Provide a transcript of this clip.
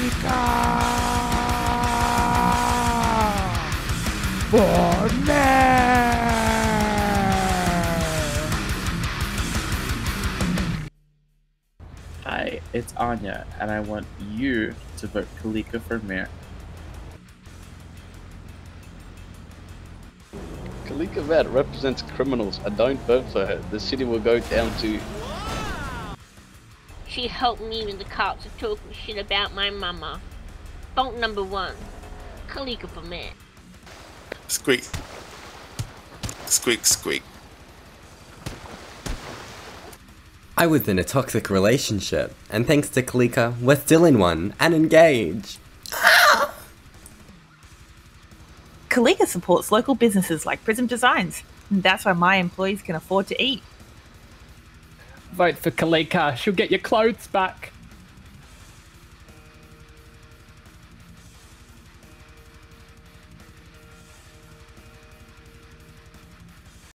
For mayor! Hi, it's Anya, and I want you to vote KALIKA for mayor. KALIKA Vat represents criminals. I don't vote for her. The city will go down to... She helped me when the cops are talking shit about my mama. Vote number 1. KALIKA for mayor. Squeak. Squeak, squeak. I was in a toxic relationship, and thanks to KALIKA, we're still in one, and engaged. KALIKA supports local businesses like Prism Designs, and that's why my employees can afford to eat. Vote for KALIKA. She'll get your clothes back.